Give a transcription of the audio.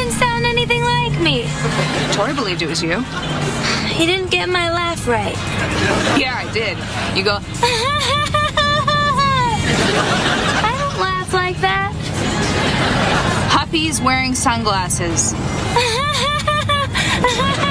didn't sound anything like me. Tori believed it was you. You didn't get my laugh right. Yeah, I did. You go, I don't laugh like that. Huppy's wearing sunglasses.